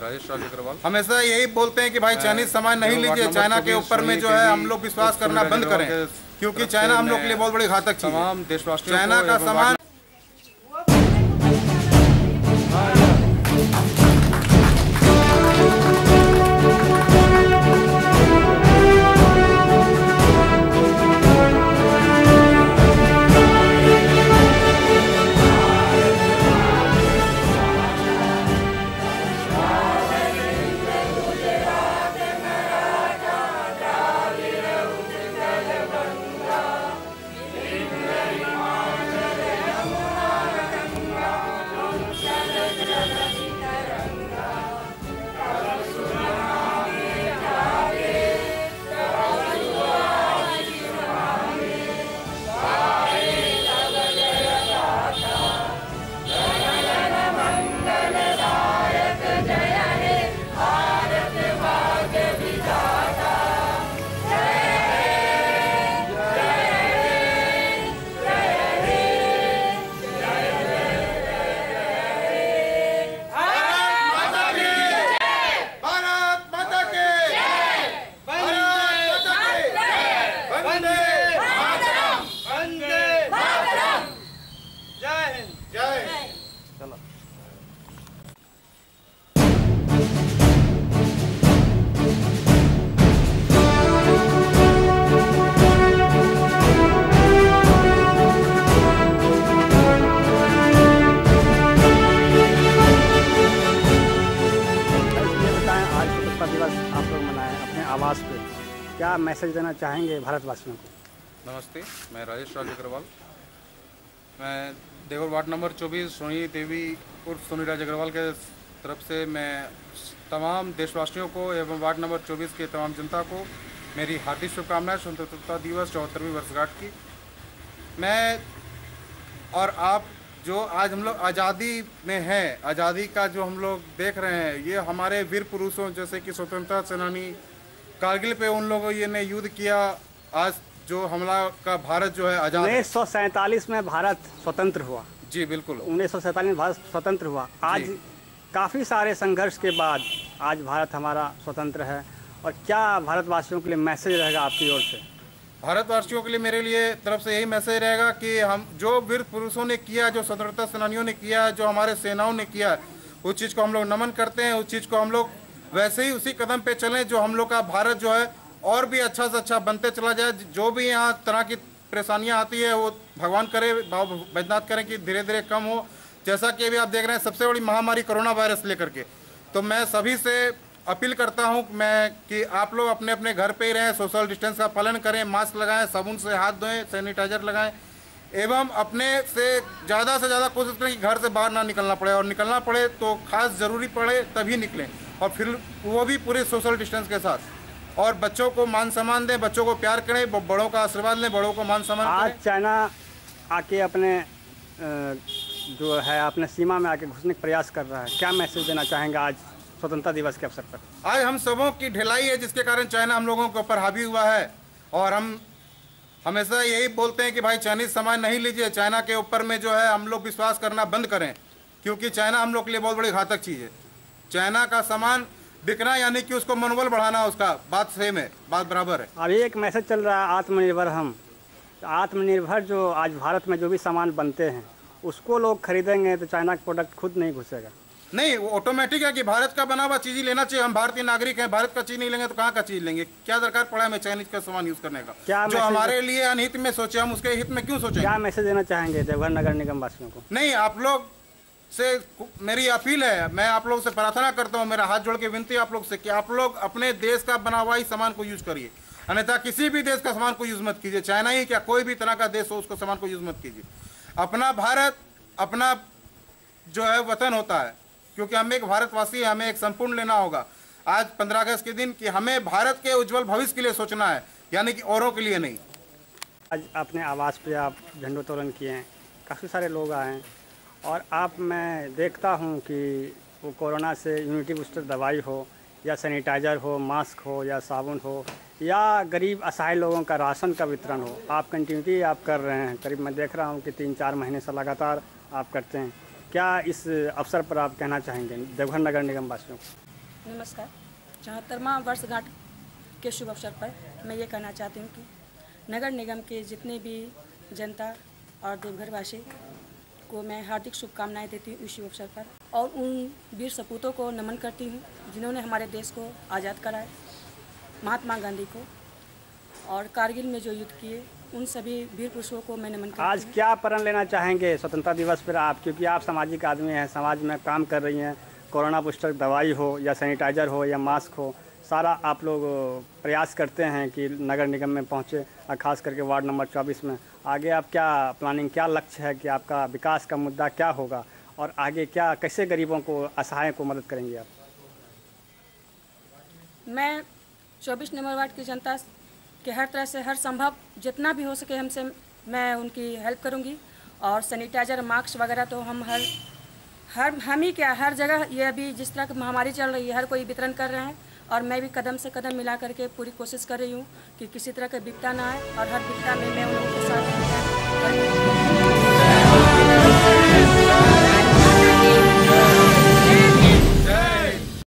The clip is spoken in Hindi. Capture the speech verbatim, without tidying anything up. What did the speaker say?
राजेश राज अग्रवाल। हमेशा यही बोलते हैं कि भाई चाइनीज सामान नहीं लीजिए, चाइना के ऊपर में जो है हम लोग विश्वास करना बंद करें, क्योंकि चाइना हम लोग के लिए बहुत बड़ी घातक चीज है। तमाम देशवासियों चाइना का सामान आवास पे क्या मैसेज देना चाहेंगे भारतवासियों को? नमस्ते, मैं राजेश राज अग्रवाल। मैं देवर वार्ड नंबर चौबीस सोनी देवी उर्फ सोनी राज अग्रवाल के तरफ से मैं तमाम देशवासियों को एवं वार्ड नंबर चौबीस के तमाम जनता को मेरी हार्दिक शुभकामनाएं स्वतंत्रता दिवस चौहत्तरवीं वर्षगांठ की। मैं और आप जो आज हम लोग आज़ादी में हैं, आज़ादी का जो हम लोग देख रहे हैं, ये हमारे वीर पुरुषों जैसे कि स्वतंत्रता सेनानी कारगिल पे उन लोगों ने युद्ध किया। आज जो हमला का भारत जो है आज़ाद उन्नीस सौ सैंतालीस में भारत स्वतंत्र हुआ। जी बिल्कुल, उन्नीस सौ सैंतालीस में भारत स्वतंत्र हुआ। आज काफ़ी सारे संघर्ष के बाद आज भारत हमारा स्वतंत्र है। और क्या भारतवासियों के लिए मैसेज रहेगा आपकी ओर से? भारतवासियों के लिए मेरे लिए तरफ से यही मैसेज रहेगा कि हम जो वीर पुरुषों ने किया, जो स्वतंत्रता सेनानियों ने किया, जो हमारे सेनाओं ने किया, उस चीज़ को हम लोग नमन करते हैं। उस चीज़ को हम लोग वैसे ही उसी कदम पे चलें जो हम लोग का भारत जो है और भी अच्छा से अच्छा बनते चला जाए। जो भी यहाँ तरह की परेशानियाँ आती है वो भगवान करे, बैजनाथ करें कि धीरे धीरे कम हो। जैसा कि अभी आप देख रहे हैं सबसे बड़ी महामारी कोरोना वायरस लेकर के, तो मैं सभी से अपील करता हूं मैं कि आप लोग अपने अपने घर पे ही रहें, सोशल डिस्टेंस का पालन करें, मास्क लगाएं, साबुन से हाथ धोएं, सैनिटाइजर लगाएं एवं अपने से ज़्यादा से ज़्यादा कोशिश करें कि घर से बाहर ना निकलना पड़े, और निकलना पड़े तो खास ज़रूरी पड़े तभी निकलें, और फिर वो भी पूरे सोशल डिस्टेंस के साथ। और बच्चों को मान सम्मान दें, बच्चों को प्यार करें, बड़ों का आशीर्वाद लें, बड़ों को मान सम्मान आज करें। चाइना आके अपने जो है अपने सीमा में आके घुसने का प्रयास कर रहा है, क्या मैसेज देना चाहेंगे आज स्वतंत्रता दिवस के अवसर पर? आज हम सबों की ढिलाई है जिसके कारण चाइना हम लोगों के ऊपर हावी हुआ है, और हम हमेशा यही बोलते हैं कि भाई चाइनीज सामान नहीं लीजिए, चाइना के ऊपर में जो है हम लोग विश्वास करना बंद करें, क्योंकि चाइना हम लोग के लिए बहुत बड़ी घातक चीज़ है। चाइना का सामान बिकना यानी कि उसको मनोबल बढ़ाना, उसका बात सेम है, बात बराबर है। अभी एक मैसेज चल रहा है आत्मनिर्भर हम, आत्मनिर्भर जो आज भारत में जो भी सामान बनते हैं उसको लोग खरीदेंगे तो चाइना का प्रोडक्ट खुद नहीं घुसेगा। नहीं, वो ऑटोमेटिक है कि भारत का बना हुआ चीज़ ही लेना चाहिए। हम भारतीय नागरिक हैं, भारत का चीज़ नहीं लेंगे तो कहाँ का चीज़ लेंगे? क्या दरकार पड़ा हमें चाइनीज का सामान यूज़ करने का? क्या जो हमारे लिए अनहित में सोचे, हम उसके हित में क्यों सोचें? क्या मैसेज देना चाहेंगे देवघर नगर निगम वासियों को? नहीं, आप लोग से मेरी अपील है, मैं आप लोग से प्रार्थना करता हूँ, मेरा हाथ जोड़ के विनती है आप लोग से कि आप लोग अपने देश का बना हुआ ही सामान को यूज़ करिए, अन्यथा किसी भी देश का सामान को यूज़ मत कीजिए। चाइना ही क्या, कोई भी तरह का देश हो उसको सामान को यूज़ मत कीजिए। अपना भारत अपना जो है वतन होता है, क्योंकि हम एक भारतवासी, हमें एक संपूर्ण लेना होगा आज पंद्रह अगस्त के दिन कि हमें भारत के उज्जवल भविष्य के लिए सोचना है, यानी कि औरों के लिए नहीं। आज अपने आवास पे आप झंडोत्तोलन किए हैं, काफ़ी सारे लोग आए हैं, और आप मैं देखता हूं कि वो कोरोना से इम्यूनिटी बूस्टर दवाई हो या सैनिटाइज़र हो, मास्क हो या साबुन हो या गरीब असहाय लोगों का राशन का वितरण हो, आप कंटिन्यूटी आप कर रहे हैं। करीब मैं देख रहा हूं कि तीन चार महीने से लगातार आप करते हैं। क्या इस अवसर पर आप कहना चाहेंगे देवघर नगर निगम वासियों को? नमस्कार। चौहत्तरवां वर्षगांठ के शुभ अवसर पर मैं ये कहना चाहती हूँ कि नगर निगम के जितने भी जनता और देवघरवासी को मैं हार्दिक शुभकामनाएं देती हूँ इस शुभ अवसर पर, और उन वीर सपूतों को नमन करती हूँ जिन्होंने हमारे देश को आज़ाद कराया, महात्मा गांधी को, और कारगिल में जो युद्ध किए उन सभी वीर पुरुषों को मैं नमन करती हूँ। आज क्या प्रण लेना चाहेंगे स्वतंत्रता दिवस पर आप, क्योंकि आप सामाजिक आदमी हैं, समाज में काम कर रही हैं, कोरोना बूस्टर दवाई हो या सैनिटाइज़र हो या मास्क हो, सारा आप लोग प्रयास करते हैं कि नगर निगम में पहुँचे, और ख़ास करके वार्ड नंबर चौबीस में। आगे आप क्या प्लानिंग, क्या लक्ष्य है कि आपका विकास का मुद्दा क्या होगा, और आगे क्या, कैसे गरीबों को, असहाय को मदद करेंगे आप? मैं चौबीस नंबर वार्ड की जनता के हर तरह से, हर संभव जितना भी हो सके हमसे, मैं उनकी हेल्प करूंगी। और सैनिटाइज़र, मास्क वगैरह तो हम हर हर हम ही क्या हर जगह, ये अभी जिस तरह की महामारी चल रही है हर कोई वितरण कर रहे हैं, और मैं भी कदम से कदम मिला करके पूरी कोशिश कर रही हूँ कि किसी तरह का विपदा ना आए, और हर विपदा में मैं उन